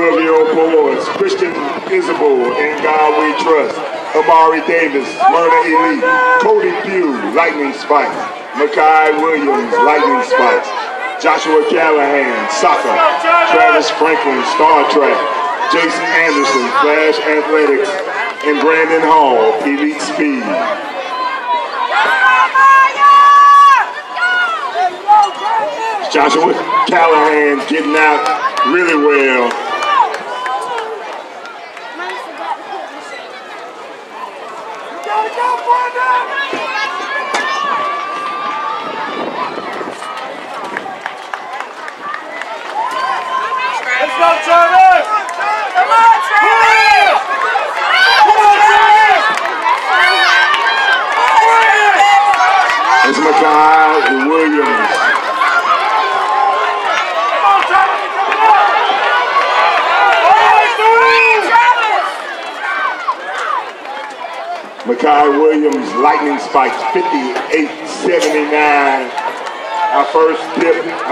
12-year-old boys, Christian Isibor, In God We Trust, Amari Davis, Smyrna Elite, Kody Pugh, Lightning Spikes, Makai Williams, Lightning Spikes, Joshua Callahan, Saca, Travis Franklin, Star Trek, Jace Anderson, Flash Athletics, and Brandyn Hall, Elite Speed. Joshua Callahan getting out really well. Let's go, Travis! Come on, Travis! Come on, Travis! It's Makai and Williams. Makai Williams, Lightning Spikes, 58-79. Our first tip.